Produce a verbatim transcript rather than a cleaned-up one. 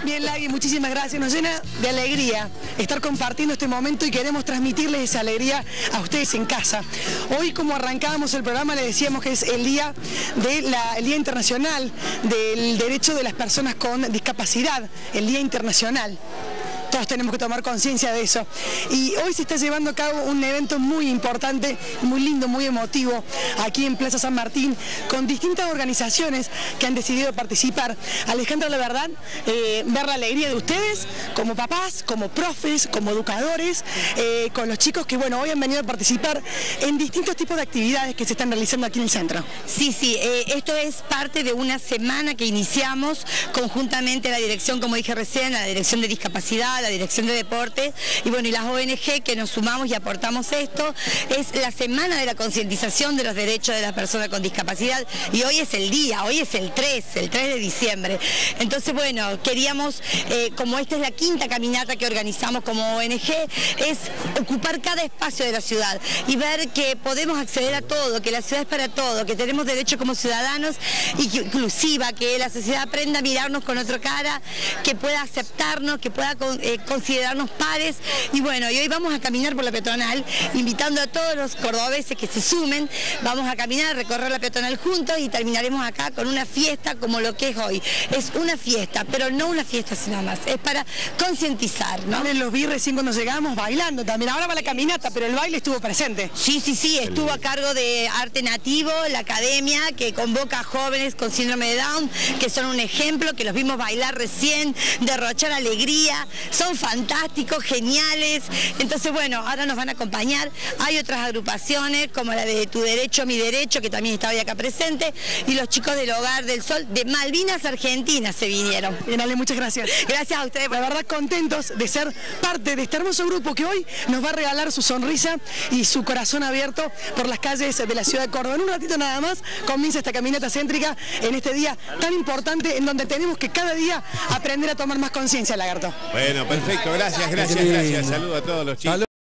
Bien, Lagui, muchísimas gracias. Nos llena de alegría estar compartiendo este momento y queremos transmitirles esa alegría a ustedes en casa. Hoy, como arrancábamos el programa, le decíamos que es el día, de la, el día Internacional del Derecho de las Personas con Discapacidad, el Día Internacional. Todos tenemos que tomar conciencia de eso. Y hoy se está llevando a cabo un evento muy importante, muy lindo, muy emotivo, aquí en Plaza San Martín, con distintas organizaciones que han decidido participar. Alejandra, la verdad, eh, ver la alegría de ustedes, como papás, como profes, como educadores, eh, con los chicos que, bueno, hoy han venido a participar en distintos tipos de actividades que se están realizando aquí en el centro. Sí, sí, eh, esto es parte de una semana que iniciamos conjuntamente la dirección, como dije recién, la dirección de discapacidad, la Dirección de Deportes y bueno, y las O N G que nos sumamos y aportamos esto. Es la semana de la concientización de los derechos de las personas con discapacidad y hoy es el día, hoy es el tres, el tres de diciembre. Entonces, bueno, queríamos, eh, como esta es la quinta caminata que organizamos como O N G, es ocupar cada espacio de la ciudad y ver que podemos acceder a todo, que la ciudad es para todo, que tenemos derecho como ciudadanos y que, inclusiva, que la sociedad aprenda a mirarnos con otra cara, que pueda aceptarnos, que pueda eh, considerarnos pares y bueno, y hoy vamos a caminar por la peatonal, invitando a todos los cordobeses que se sumen, vamos a caminar, a recorrer la peatonal juntos y terminaremos acá con una fiesta como lo que es hoy. Es una fiesta, pero no una fiesta sino más, es para concientizar, ¿no? Los vi recién cuando llegamos bailando también, ahora va la caminata, pero el baile estuvo presente. Sí, sí, sí, estuvo a cargo de Arte Nativo, la academia que convoca a jóvenes con síndrome de Down, que son un ejemplo, que los vimos bailar recién, derrochar alegría, son fantásticos, geniales. Entonces, bueno, ahora nos van a acompañar. Hay otras agrupaciones, como la de Tu Derecho, Mi Derecho, que también está hoy acá presente, y los chicos del Hogar del Sol, de Malvinas Argentinas se vinieron. Bien, Ale, muchas gracias. Gracias a ustedes. La verdad, contentos de ser parte de este hermoso grupo que hoy nos va a regalar su sonrisa y su corazón abierto por las calles de la ciudad de Córdoba. En un ratito nada más comienza esta caminata céntrica en este día tan importante en donde tenemos que cada día aprender a tomar más conciencia, Lagarto. Bueno, perfecto, gracias, gracias, gracias. Saludos a todos los chicos.